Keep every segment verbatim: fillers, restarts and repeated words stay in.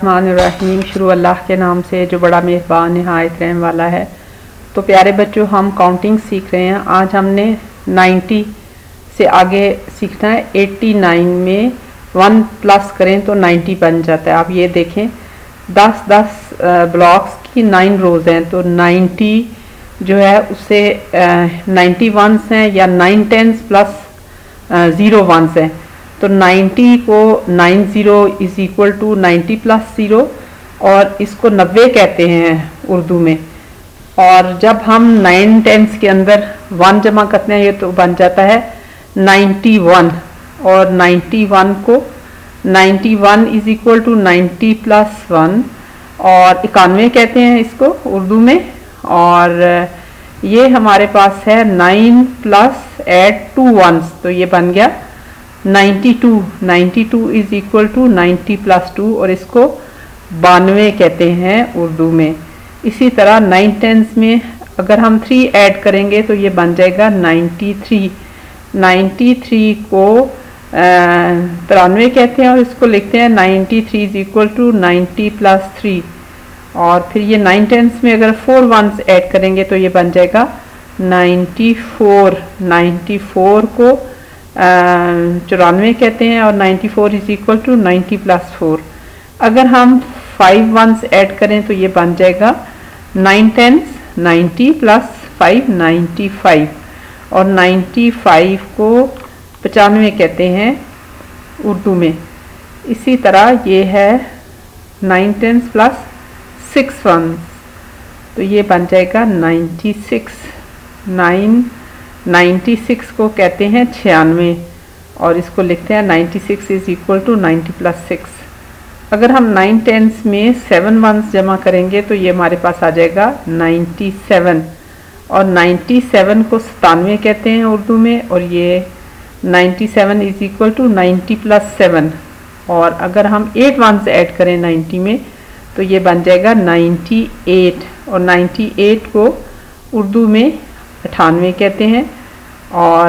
बिस्मिल्लाहिर्रहमानिर्रहीम। शुरू अल्लाह के नाम से जो बड़ा मेहरबान निहायत रहम वाला है। तो प्यारे बच्चों, हम काउंटिंग सीख रहे हैं। आज हमने नब्बे से आगे सीखना है। नवासी में वन प्लस करें तो नब्बे बन जाता है। आप ये देखें, दस दस ब्लॉक्स की नाइन रोज़ हैं, तो नब्बे जो है उससे नाइन्टी वंस हैं या nine tens plus zero ones हैं। तो नब्बे को nine zero is equal to नब्बे प्लस ज़ीरो, और इसको नब्बे कहते हैं उर्दू में। और जब हम नाइन टेंस के अंदर वन जमा करते हैं ये तो बन जाता है नाइन्टी वन, और नाइन्टी वन को ninety one is equal to ninety plus one, और इक्यानवे कहते हैं इसको उर्दू में। और ये हमारे पास है nine plus eight two ones, तो ये बन गया ninety two. Ninety two is equal to ninety plus two, और इसको बानवे कहते हैं उर्दू में। इसी तरह नाइन टेंस में अगर हम थ्री ऐड करेंगे तो ये बन जाएगा नाइन्टी थ्री। नाइन्टी थ्री को तिरानवे कहते हैं, और इसको लिखते हैं ninety three is equal to ninety plus three. और फिर ये नाइन टेंस में अगर फोर वंस ऐड करेंगे तो ये बन जाएगा नाइन्टी फोर। नाइन्टी फोर को चौरानवे कहते हैं, और ninety four is equal to ninety plus four. अगर हम फाइव वंस ऐड करें तो ये बन जाएगा nine tens ninety plus five ninety five, और नाइन्टी फाइव को पचानवे कहते हैं उर्दू में। इसी तरह ये है nine tens plus six ones, तो ये बन जाएगा ninety six. Nine ninety six को कहते हैं छियानवे, और इसको लिखते हैं ninety six is equal to ninety plus six. अगर हम नाइन टेंस में सेवन वंस जमा करेंगे तो ये हमारे पास आ जाएगा नाइन्टी सेवन, और नाइन्टी सेवन को सतानवे कहते हैं उर्दू में, और ये ninety seven is equal to ninety plus seven. और अगर हम एट वंस ऐड करें नाइन्टी में तो ये बन जाएगा नाइन्टी एट, और नाइन्टी एट को उर्दू में अठानवे कहते हैं। और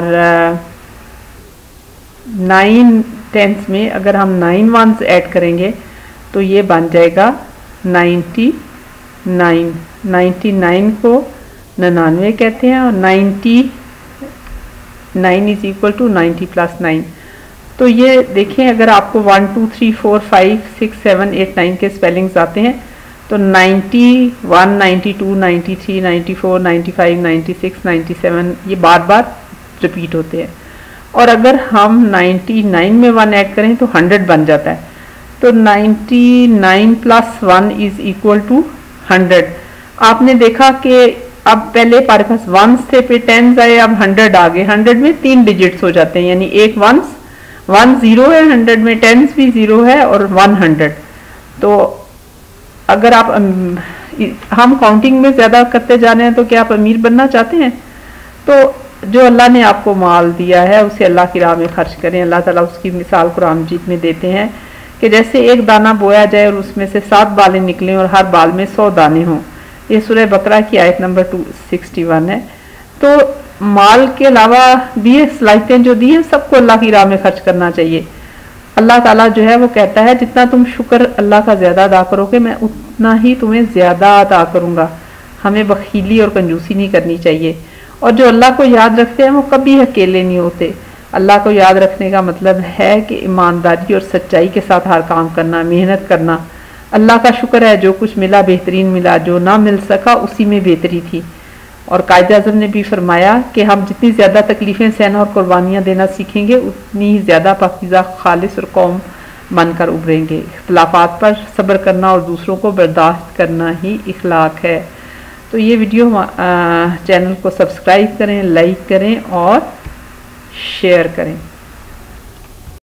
नाइन टेंस में अगर हम नाइन वंस ऐड करेंगे तो ये बन जाएगा नाइन्टी नाइन। नाइन्टी नाइन को निन्यानवे कहते हैं, और ninety nine is equal to ninety plus nine. तो ये देखें, अगर आपको one two three four five six seven eight nine के स्पेलिंग्स आते हैं तो ninety one, ninety two, ninety three, ninety four, ninety five, ninety six, ninety seven ये बार बार रिपीट होते हैं। और अगर हम नाइन्टी नाइन में वन ऐड करें तो हंड्रेड बन जाता है। तो ninety nine plus one is equal to hundred. आपने देखा कि अब पहले हमारे पास वंस थे, फिर टेंस आए, अब हंड्रेड आ गए। हंड्रेड में तीन डिजिट्स हो जाते हैं, यानी एक वंस, वन ज़ीरो है, हंड्रेड में टेंस भी ज़ीरो है, और वन हंड्रेड। तो अगर आप हम काउंटिंग में ज़्यादा करते जा रहे हैं तो क्या आप अमीर बनना चाहते हैं? तो जो अल्लाह ने आपको माल दिया है उसे अल्लाह की राह में खर्च करें। अल्लाह ताला उसकी मिसाल कुरान मजीद में देते हैं कि जैसे एक दाना बोया जाए और उसमें से सात बालें निकलें और हर बाल में सौ दाने हों। ये सूरह बकरा की आयत नंबर टू सिक्सटी वन है। तो माल के अलावा भी सलाहियतें जो दी हैं सबको अल्लाह की राह में खर्च करना चाहिए। अल्लाह ताला जो है वो कहता है जितना तुम शुक्र अल्लाह का ज़्यादा अदा करोगे मैं उतना ही तुम्हें ज़्यादा अदा करूँगा। हमें बखीली और कंजूसी नहीं करनी चाहिए। और जो अल्लाह को याद रखते हैं वो कभी अकेले नहीं होते। अल्लाह को याद रखने का मतलब है कि ईमानदारी और सच्चाई के साथ हर काम करना, मेहनत करना। अल्लाह का शुक्र है जो कुछ मिला बेहतरीन मिला, जो ना मिल सका उसी में बेहतरी थी। और कायद आज़म ने भी फरमाया कि हम जितनी ज़्यादा तकलीफ़ें सहना और कुर्बानियाँ देना सीखेंगे उतनी ही ज़्यादा पाकीज़ा, खालिस और कौम बनकर उभरेंगे। इख्तिलाफ़ात पर सब्र करना और दूसरों को बर्दाश्त करना ही इखलाक है। तो ये वीडियो चैनल को सब्सक्राइब करें, लाइक करें और शेयर करें।